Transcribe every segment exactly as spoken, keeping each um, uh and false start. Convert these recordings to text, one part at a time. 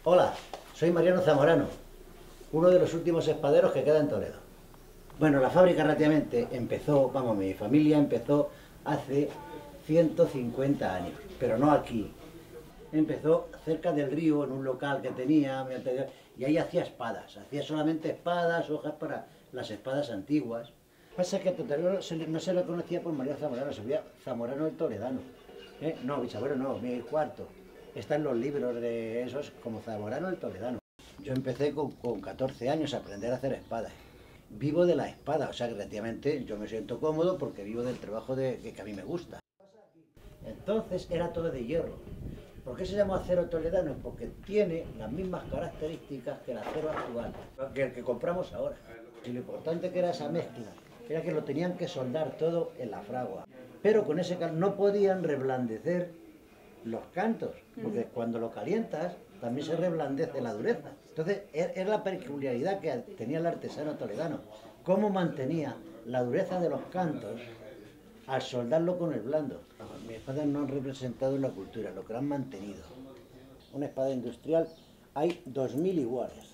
Hola, soy Mariano Zamorano, uno de los últimos espaderos que queda en Toledo. Bueno, la fábrica relativamente empezó, vamos, mi familia empezó hace ciento cincuenta años, pero no aquí. Empezó cerca del río, en un local que tenía, y ahí hacía espadas, hacía solamente espadas, hojas para las espadas antiguas. Pasa que a Toledo no se lo conocía por Mariano Zamorano, se veía Zamorano el Toledano. ¿Eh? No, bisabuelo no, mi cuarto. Está en los libros de esos como Zamorano el Toledano. Yo empecé con, con catorce años a aprender a hacer espadas. Vivo de la espada, o sea que relativamente yo me siento cómodo porque vivo del trabajo de, que, que a mí me gusta. Entonces era todo de hierro. ¿Por qué se llamó acero toledano? Porque tiene las mismas características que el acero actual, que el que compramos ahora. Y lo importante que era esa mezcla, era que lo tenían que soldar todo en la fragua. Pero con ese no podían reblandecer los cantos, porque cuando lo calientas también se reblandece la dureza. Entonces era la peculiaridad que tenía el artesano toledano, cómo mantenía la dureza de los cantos al soldarlo con el blando. Mis espadas no han representado en la cultura, lo que lo han mantenido. Una espada industrial hay dos mil iguales,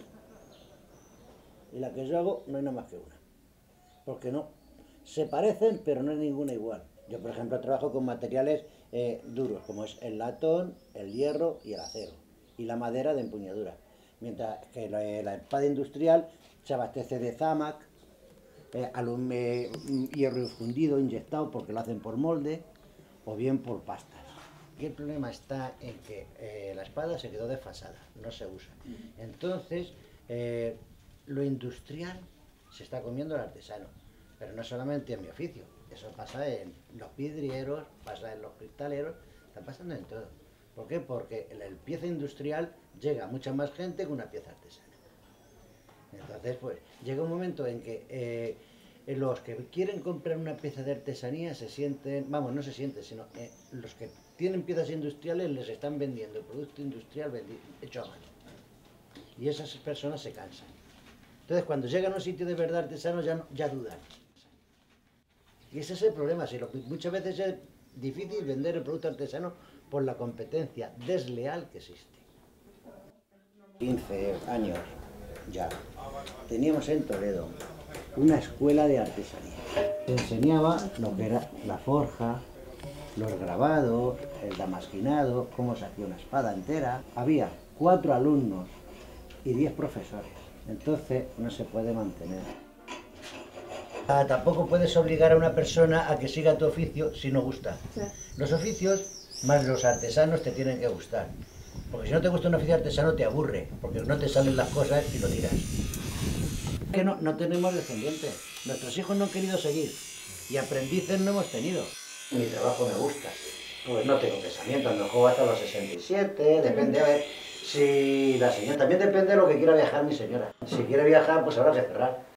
y la que yo hago no hay nada más que una, porque no, se parecen pero no hay ninguna igual. Yo, por ejemplo, trabajo con materiales eh, duros, como es el latón, el hierro y el acero, y la madera de empuñadura. Mientras que la, la espada industrial se abastece de zámac, eh, alum, eh, hierro fundido, inyectado, porque lo hacen por molde, o bien por pastas. Y el problema está en que eh, la espada se quedó desfasada, no se usa. Entonces, eh, lo industrial se está comiendo el artesano, pero no solamente en mi oficio. Eso pasa en los vidrieros, pasa en los cristaleros, está pasando en todo. ¿Por qué? Porque la pieza industrial llega a mucha más gente que una pieza artesana. Entonces, pues, llega un momento en que eh, los que quieren comprar una pieza de artesanía se sienten, vamos, no se sienten, sino eh, los que tienen piezas industriales les están vendiendo el producto industrial hecho a mano. Y esas personas se cansan. Entonces, cuando llegan a un sitio de verdad artesano, ya, no, ya dudan. Y ese es el problema, si lo, muchas veces es difícil vender el producto artesano por la competencia desleal que existe. quince años ya, teníamos en Toledo una escuela de artesanía. Te enseñaba lo que era la forja, los grabados, el damasquinado, cómo se hacía una espada entera. Había cuatro alumnos y diez profesores, entonces no se puede mantener. Ah, tampoco puedes obligar a una persona a que siga tu oficio si no gusta. Sí. Los oficios, más los artesanos, te tienen que gustar. Porque si no te gusta un oficio artesano te aburre, porque no te salen las cosas y lo tiras. Que no, no tenemos descendientes. Nuestros hijos no han querido seguir y aprendices no hemos tenido. Mi trabajo me gusta. Pues no tengo pensamiento, a lo mejor hasta los sesenta y siete, depende, a ver. Si la señora, también depende de lo que quiera viajar mi señora. Si quiere viajar, pues habrá que cerrar.